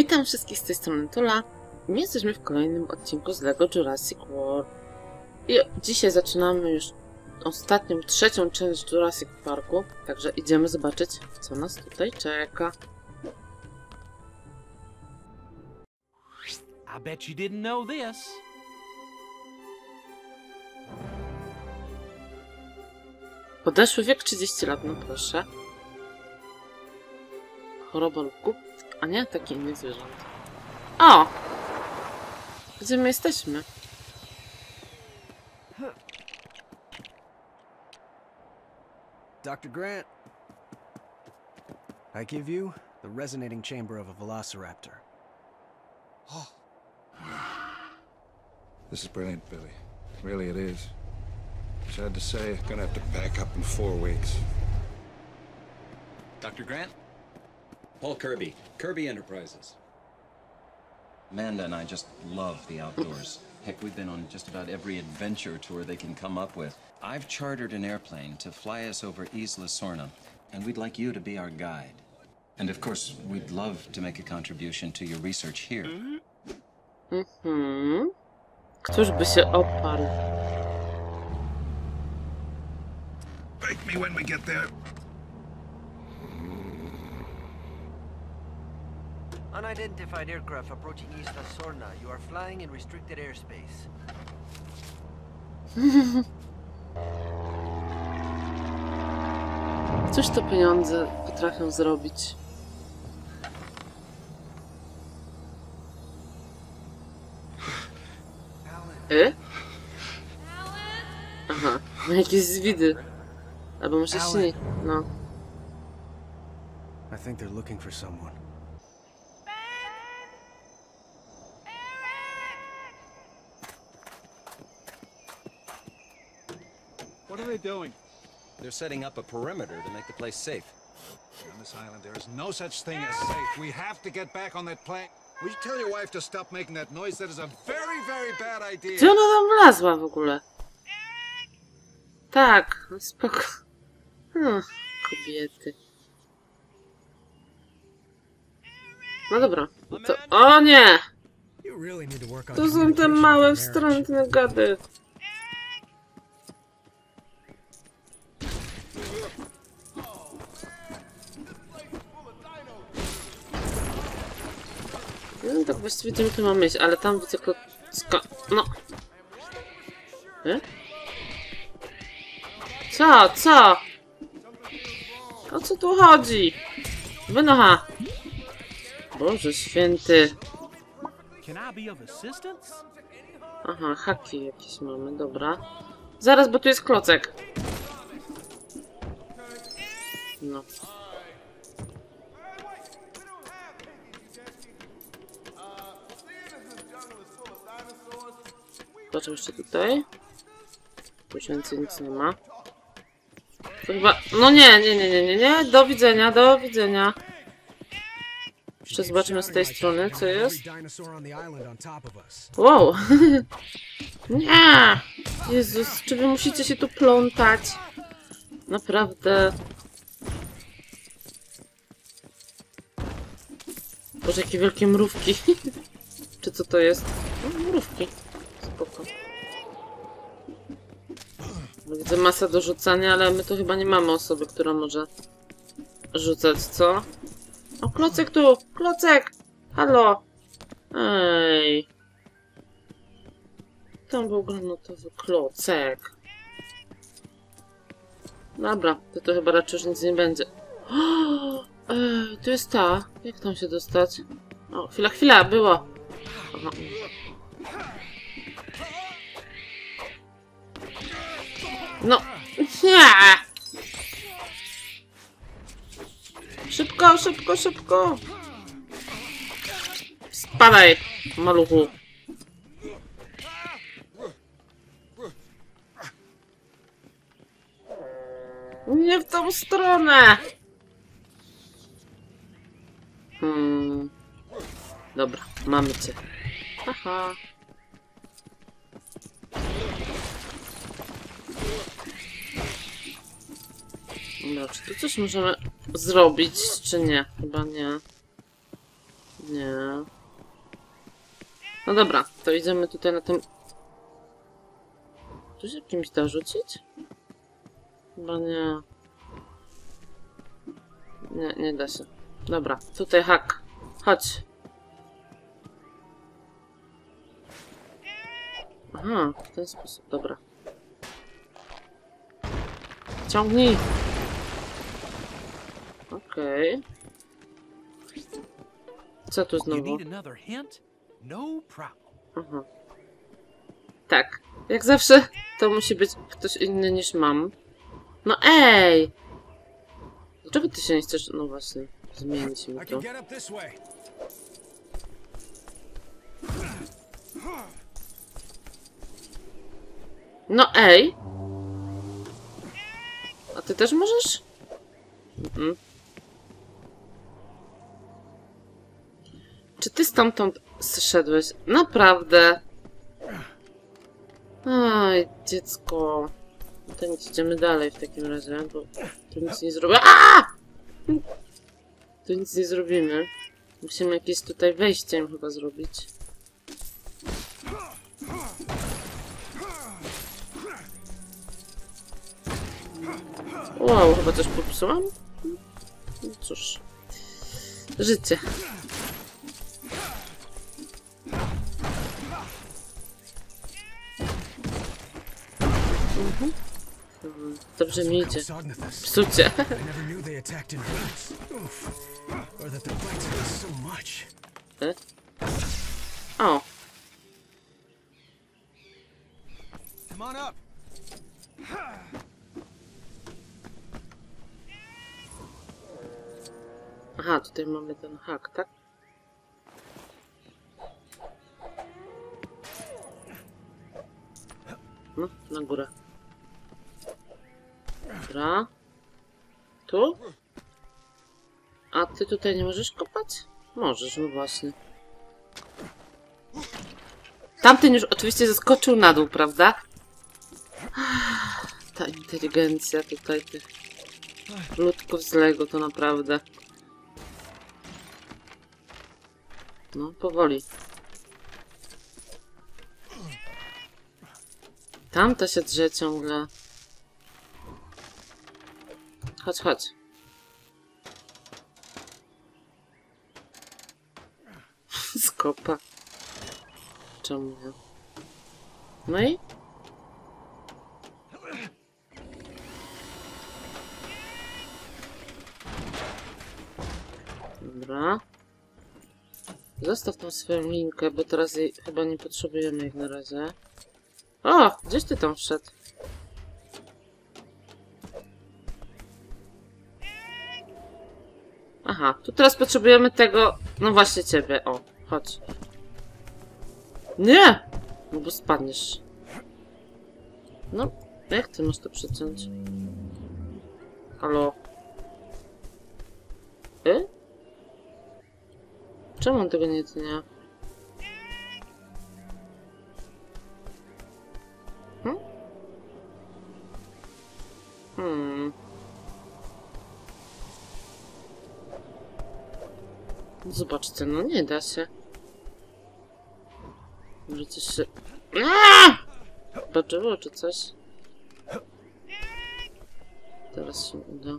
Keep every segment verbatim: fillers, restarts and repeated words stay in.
Witam wszystkich z tej strony Tula. My jesteśmy w kolejnym odcinku z LEGO Jurassic World. I dzisiaj zaczynamy już ostatnią, trzecią część Jurassic Parku. Także idziemy zobaczyć, co nas tutaj czeka. I bet you didn't know this. Podeszły wiek trzydzieści lat, no proszę. Choroba lub kup. A nie, takie inne zwierzęta. O! Gdzie my jesteśmy? Doctor Grant, I give you the resonating chamber of a velociraptor. Oh. This is brilliant, Billy. Really it is. Sad to say, gonna have to pack up in four weeks. Doctor Grant? Paul Kirby, Kirby Enterprises. Amanda and I just love the outdoors. Heck, we've been on just about every adventure tour they can come up with. I've chartered an airplane to fly us over Isla Sorna, and we'd like you to be our guide. And of course, we'd love to make a contribution to your research here. Mhm. Któż by się oparł? Wake me when we get there. Unidentified aircraft approaching Isla Sorna. You are flying in restricted airspace. Cóż to pieniądze potrafią zrobić? Y? Aha, ma jakieś zwidy. Albo może śni. No. I think they're looking for someone. What are they doing? They're setting up a perimeter to make the place safe. On this island, there is no such thing as safe. We have to get back on that plane. Will you tell your wife to stop making that noise? That is a very, very bad idea. Gdzie ona tam wlazła w ogóle? Tak, no spoko. Hmm, kobiety. No dobra. To... O nie! To są te małe, wstrętne gady. Nie wiem tak właściwie, gdzie my tu mamy iść, ale tam widzę klocka... No. E? Co? Co? O co tu chodzi? Wynocha! Boże święty. Aha, haki jakieś mamy, dobra. Zaraz, bo tu jest klocek. No. Zobaczę jeszcze tutaj. Tu więcej nic nie ma. To chyba... No nie, nie, nie, nie, nie, nie. Do widzenia, do widzenia. Jeszcze zobaczymy z tej strony, co jest. Wow. Nie! Jezus, czy wy musicie się tu plątać? Naprawdę. Boże, jakie wielkie mrówki. Czy co to jest? No, mrówki. Spoko. Widzę masę do rzucania, ale my tu chyba nie mamy osoby, która może rzucać, co? O, klocek tu! Klocek! Halo! Ej! Tam był granatowy klocek. Dobra, to to chyba raczej już nic nie będzie. O, ej, tu jest ta. Jak tam się dostać? O, chwila, chwila, było. Aha. No, nie! Szybko, szybko, szybko! Spadaj, maluchu! Nie w tą stronę! Hmm. Dobra, mamy cię. Haha. Dobra, czy tu coś możemy zrobić, czy nie? Chyba nie. Nie. No dobra, to idziemy tutaj na tym... Tu się kimś da rzucić? Chyba nie. Nie, nie da się. Dobra, tutaj hak. Chodź. Aha, w ten sposób, dobra. Ciągnij. Okej. Okay. Co tu You znowu? need another hint? No problem. Aha. Tak. Jak zawsze to musi być ktoś inny niż mam. No ej! Dlaczego ty się nie chcesz... No właśnie, zmienić mi I to. can get up this way. No ej! A ty też możesz? Mhm. Czy ty stamtąd zszedłeś? Naprawdę? Aj, dziecko. No to nic, idziemy dalej w takim razie, bo tu nic nie zrobię. Aaaa! Tu nic nie zrobimy. Musimy jakieś tutaj wejście im chyba zrobić. Wow, chyba coś popsułam? No cóż. Życie. Mhm. Dobrze mi idzie. Sognathus. Psucie. I never knew they attacked in groups. Oof. Or that the bites hurt so much. E? O. Come on up. Aha, tutaj mamy ten hak, tak? No, na górę. Dobra. Tu? A ty tutaj nie możesz kopać? Możesz, no właśnie. Tamten już oczywiście zeskoczył na dół, prawda? Ta inteligencja tutaj tych ludków z Lego to naprawdę. No, powoli. Tamta się drze ciągle. Chodź, chodź. Skopa. Czemu nie? No i? Dobra. Zostaw tą swoją linkę, bo teraz jej chyba nie potrzebujemy jak na razie. O! Gdzieś ty tam wszedł? Aha, tu teraz potrzebujemy tego... No właśnie ciebie, o. Chodź. Nie! No bo spadniesz. No, jak ty masz to przeciąć? Halo? Y? Czemu on tego nie tnie? Hmm? Hmm. Zobaczcie, no nie da się. Może coś się... Aaaa! Baczyło czy coś? Teraz się uda.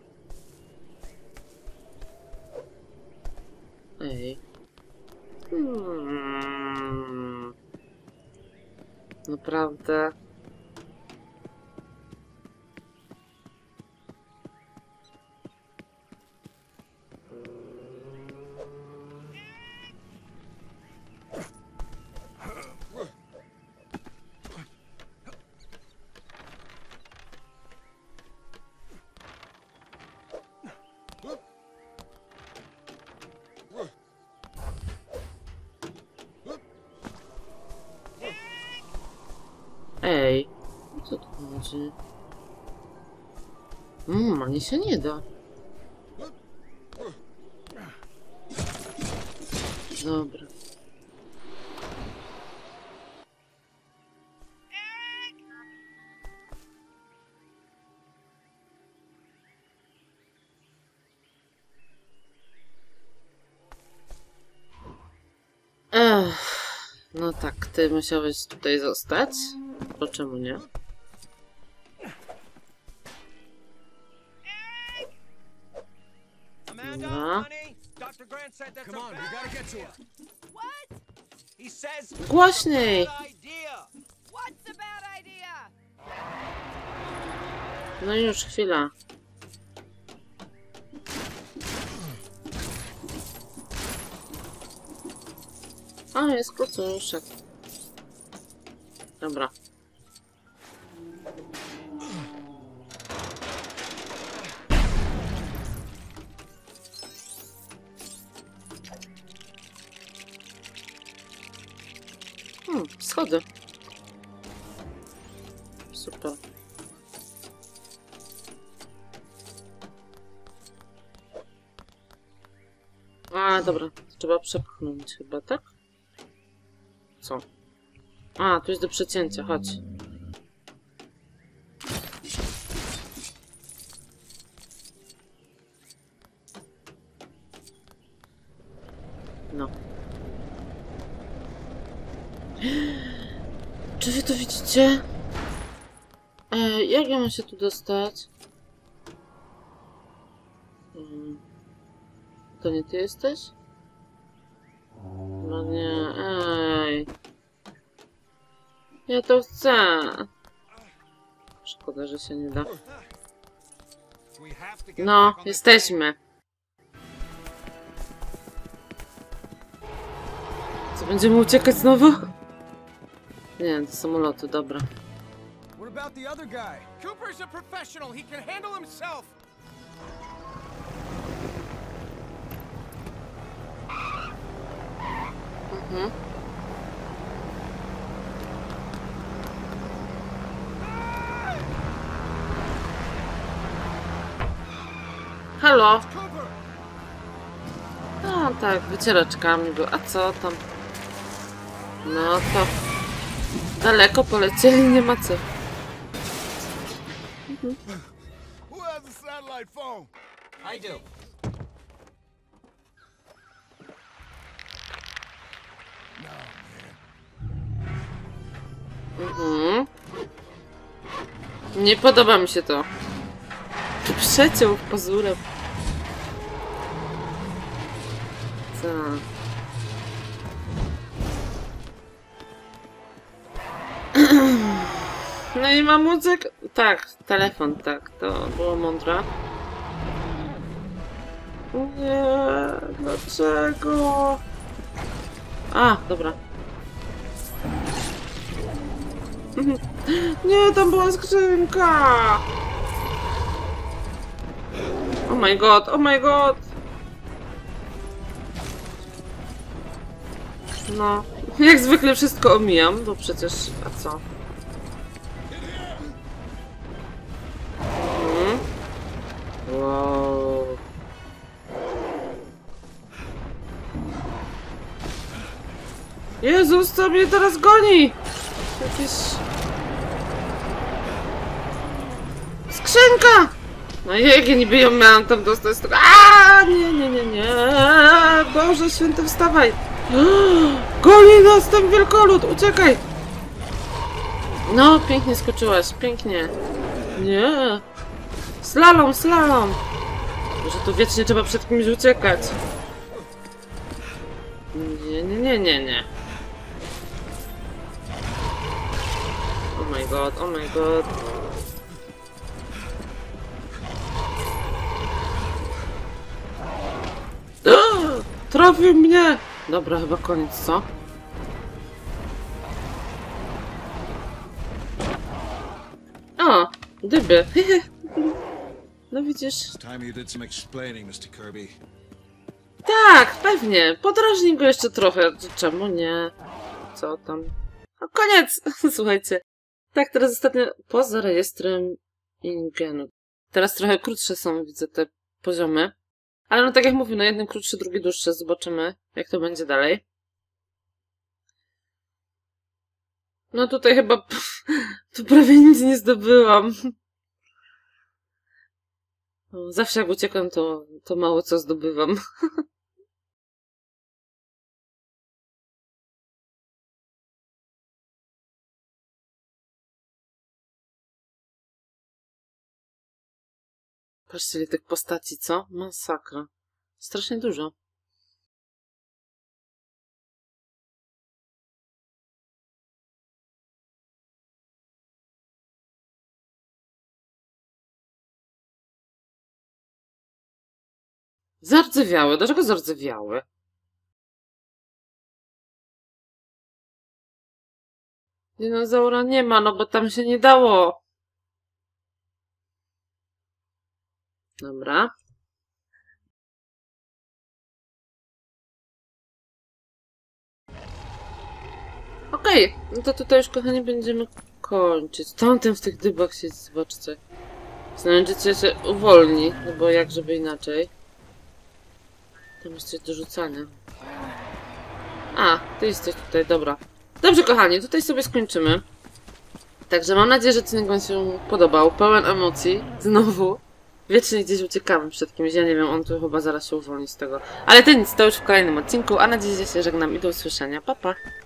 Ej. Hmm. Naprawdę? Ej, co to chodzi? Mmm, ani się nie da. Dobra. No tak, ty musiałeś tutaj zostać. Po czemu nie? Dobra. Doctor Grant said that's Come a on, we bad gotta get to idea. her. He says Głośniej! bad idea. What's the bad idea? No już, chwila. A, jest klocuszek. Dobra. Hmm, schody. Super. A, dobra. Trzeba przepchnąć chyba, tak? Co? A, tu jest do przecięcia, chodź. No. Czy wy to widzicie? E, jak ja mam się tu dostać? Hmm. To nie ty jesteś? No nie, ej. Ja to chcę. Szkoda, że się nie da. We have to get No, back on that jesteśmy. Co, będziemy uciekać znowu? Nie, do samolotu, dobra. What about the other guy? Cooper's a professional. He can handle himself. Mhm. Halo? Cooper! A tak, wycieraczkami był. A co tam? No to... Daleko polecieli, nie ma co. Who has a satellite phone? I do. Mhm. Nie podoba mi się to. Przeciął pazurem. Co? No i mam muzykę. Tak, telefon, tak, to było mądre. Nie, dlaczego? A, dobra. Nie, tam była skrzynka! Oh my god, oh my god! No, jak zwykle wszystko omijam, bo przecież... A co? Mhm. Wow. Jezus, co mnie teraz goni? Jakieś... Skrzynka! No jak ja niby ją miałam tam dostać z tego... Aaaa! Nie, nie, nie, nie! Boże święty, wstawaj! Goni nas ten wielkolud! Uciekaj! No, pięknie skoczyłaś, pięknie. Nie! Slalom, slalom! Że tu wiecznie trzeba przed kimś uciekać. Nie, nie, nie, nie, nie. Oh my god, oh my god. Trafił mnie! Dobra, chyba koniec, co? O, dyby. No widzisz. It's time you did some explaining, mister Kirby. Tak, pewnie. Podrażnij go jeszcze trochę. Czemu nie? Co tam? No koniec! Słuchajcie. Tak, teraz ostatnio poza rejestrem Ingenu. Teraz trochę krótsze są, widzę, te poziomy. Ale no tak jak mówię, no jeden krótszy, drugi dłuższy. Zobaczymy, jak to będzie dalej. No tutaj chyba... Tu prawie nic nie zdobyłam. No, zawsze jak uciekam, to, to mało co zdobywam. Patrzcie, ile tych postaci, co? Masakra. Strasznie dużo. Zardzewiałe. Dlaczego zardzewiałe? Dinozaura nie ma, no bo tam się nie dało. Dobra. Okej, okay. No to tutaj już, kochani, będziemy kończyć. Tamten w tych dybach się, zobaczcie. Znajdziecie się uwolni, no bo jak żeby inaczej. Tam jest coś do rzucania. A, ty jesteś tutaj, dobra. Dobrze, kochani, tutaj sobie skończymy. Także mam nadzieję, że odcinek wam się podobał. Pełen emocji. Znowu. Wiecznie gdzieś uciekamy przed kimś. Ja nie wiem, on tu chyba zaraz się uwolni z tego. Ale to nic, to już w kolejnym odcinku. A na dziś się żegnam i do usłyszenia. Pa, pa.